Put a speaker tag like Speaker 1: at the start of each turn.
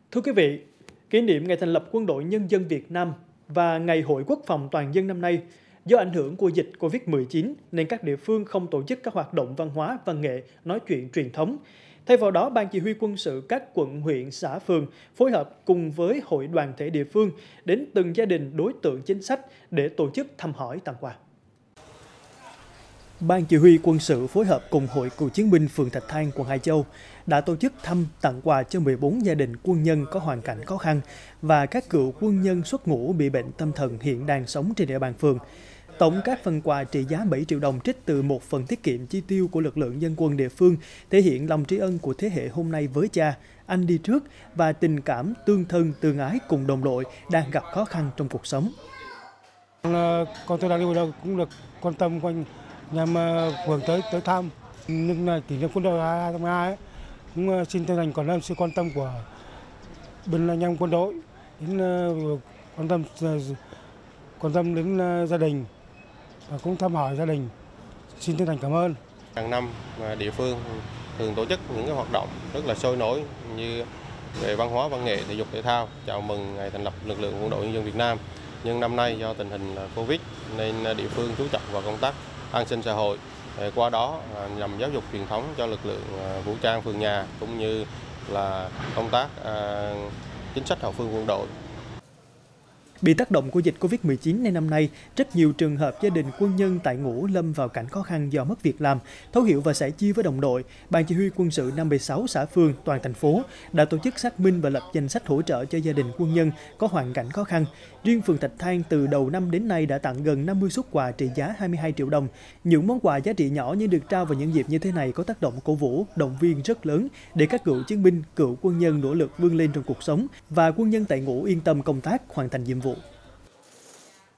Speaker 1: Thưa quý vị, kỷ niệm ngày thành lập Quân đội Nhân dân Việt Nam và Ngày Hội Quốc phòng toàn dân năm nay, do ảnh hưởng của dịch Covid-19 nên các địa phương không tổ chức các hoạt động văn hóa, văn nghệ, nói chuyện truyền thống. Thay vào đó, Ban Chỉ huy quân sự các quận, huyện, xã, phường phối hợp cùng với hội đoàn thể địa phương đến từng gia đình đối tượng chính sách để tổ chức thăm hỏi tặng quà. Ban Chỉ huy quân sự phối hợp cùng Hội Cựu chiến binh phường Thạch Thang, quận Hải Châu đã tổ chức thăm tặng quà cho 14 gia đình quân nhân có hoàn cảnh khó khăn và các cựu quân nhân xuất ngũ bị bệnh tâm thần hiện đang sống trên địa bàn phường. Tổng các phần quà trị giá 7 triệu đồng trích từ một phần tiết kiệm chi tiêu của lực lượng dân quân địa phương, thể hiện lòng tri ân của thế hệ hôm nay với cha, anh đi trước và tình cảm tương thân tương ái cùng đồng đội đang gặp khó khăn trong cuộc sống.
Speaker 2: Con tôi đang đi vào đâu cũng được quan tâm quanh nhằm phường tới thăm. Nhưng là kỷ niệm quân đội 2022 cũng xin chân thành cảm ơn sự quan tâm của bên anh em quân đội đến quan tâm đến gia đình và cũng thăm hỏi gia đình. Xin chân thành cảm ơn.
Speaker 3: Hàng năm địa phương thường tổ chức những cái hoạt động rất là sôi nổi như về văn hóa, văn nghệ, thể dục thể thao chào mừng ngày thành lập lực lượng Quân đội Nhân dân Việt Nam. Nhưng năm nay do tình hình Covid nên địa phương chú trọng vào công tác an sinh xã hội. Qua đó nhằm giáo dục truyền thống cho lực lượng vũ trang phường nhà cũng như là công tác chính sách hậu phương quân đội.
Speaker 1: Bị tác động của dịch Covid-19 nên năm nay, rất nhiều trường hợp gia đình quân nhân tại ngũ lâm vào cảnh khó khăn do mất việc làm. Thấu hiểu và sẻ chia với đồng đội, Ban Chỉ huy quân sự 56 xã phường toàn thành phố đã tổ chức xác minh và lập danh sách hỗ trợ cho gia đình quân nhân có hoàn cảnh khó khăn. Riêng phường Thạch Thang từ đầu năm đến nay đã tặng gần 50 suất quà trị giá 22 triệu đồng. Những món quà giá trị nhỏ nhưng được trao vào những dịp như thế này có tác động cổ vũ, động viên rất lớn để các cựu chiến binh, cựu quân nhân nỗ lực vươn lên trong cuộc sống và quân nhân tại ngũ yên tâm công tác, hoàn thành nhiệm vụ.